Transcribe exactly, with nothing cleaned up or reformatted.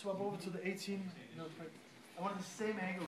swap over to the eighteen. No, I wanted the same angle.